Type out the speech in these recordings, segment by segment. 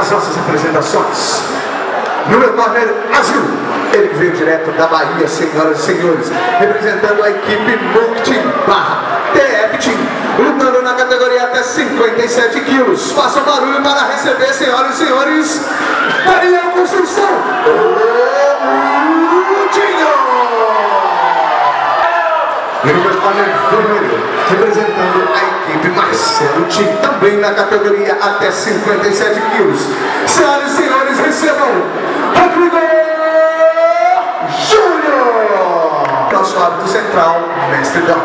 as nossas apresentações. No meu corner azul, ele que veio direto da Bahia, senhoras e senhores, representando a equipe Multi Barra TF Team, lutando na categoria até 57 quilos. Façam barulho para receber, senhoras e senhores, Daniel Conceição, o Tinho. E no meu corner vermelho, representando a equipe Marcelo Tim, também na categoria até 57 quilos. Senhoras e senhores, recebam Rodrigo Júnior, nosso árbitro central, Mestre Dom.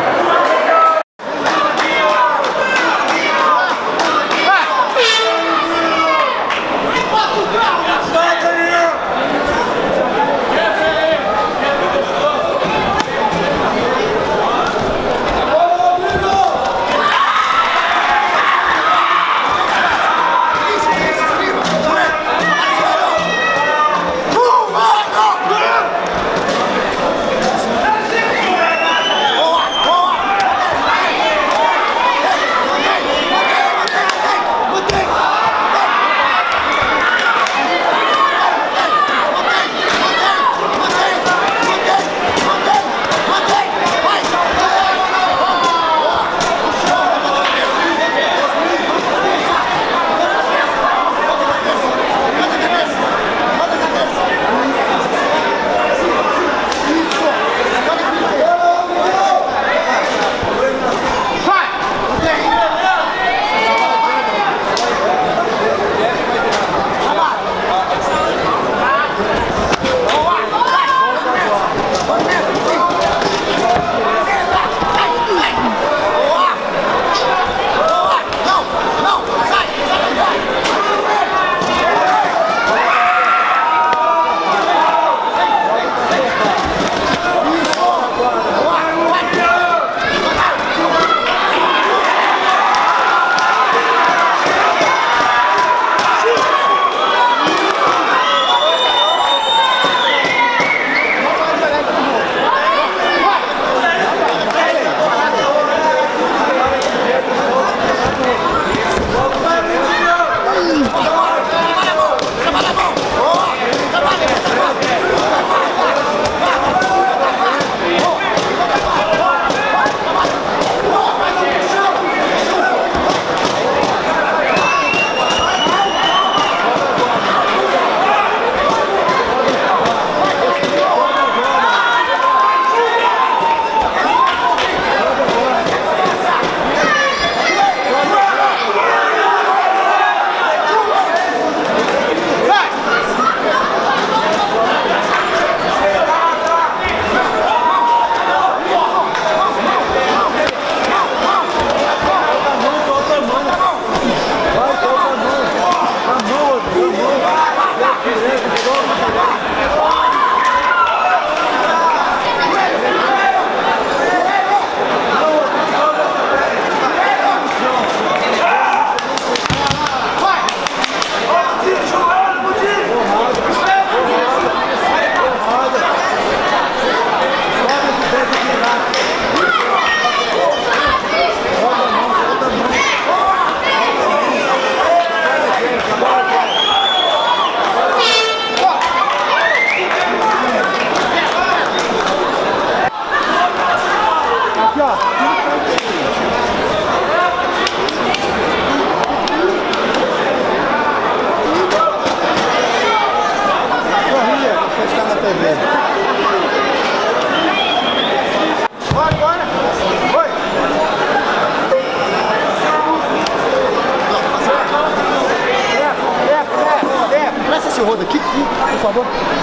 Esse rodo aqui, por favor.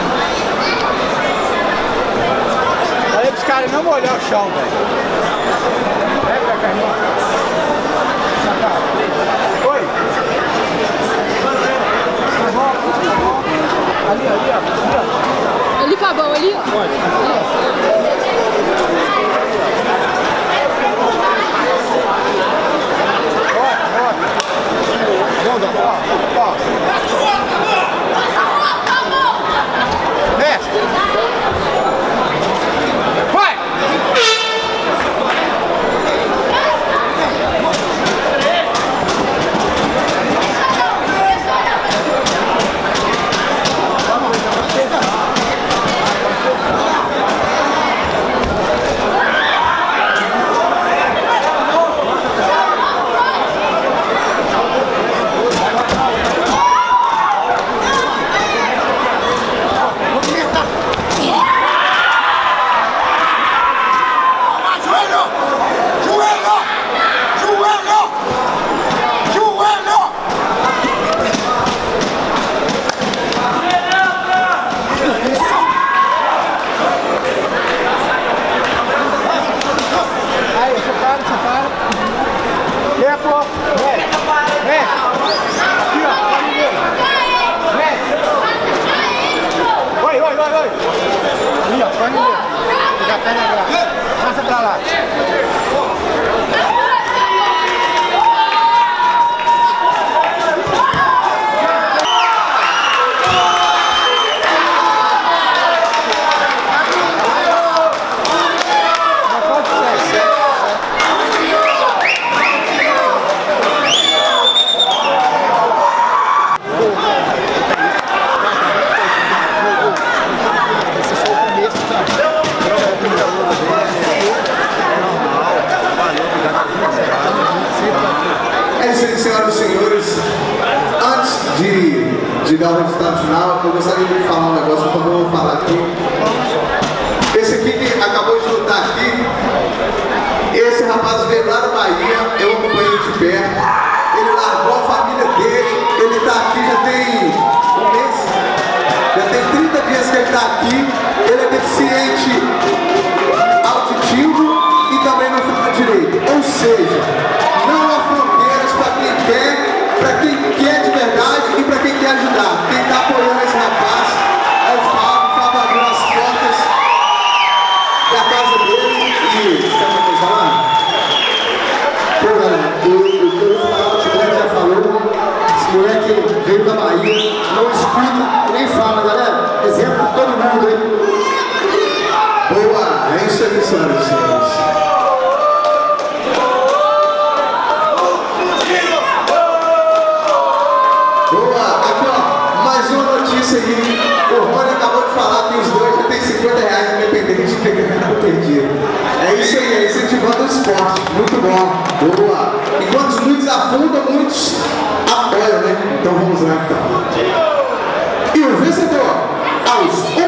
Falei pros caras não molhar o chão, velho. Pega a carninha. Oi. Ali, ó. Ali, Fabão, ali. Pode. gostaria de falar um negócio, então eu vou falar aqui. Esse aqui que acabou de lutar aqui, esse rapaz veio lá da Bahia, eu acompanhei de perto. Ele largou a família dele, ele tá aqui já tem um mês, já tem 30 dias que ele tá aqui. Ele é deficiente auditivo e também não fala direito. Ou seja, não há fronteiras para quem quer de verdade e para quem quer ajudar. Quem está apoiando esse rapaz é o Fábio abriu as portas da casa dele e... Você tem uma coisa lá? Pô, galera, o Tigrão já falou, esse moleque veio da Bahia, não escuta, nem fala, galera. Exemplo de todo mundo, hein? Boa, é isso aí, senhoras e senhores. Boa, aqui ó, mais uma notícia aí. O Rony acabou de falar que os dois já tem R$50 independente de ter ganhado ou perdido. É isso aí, é incentivando o esporte. Muito bom, boa. Enquanto muitos afundam, muitos apoiam, né? Então vamos lá então. E o vencedor, aos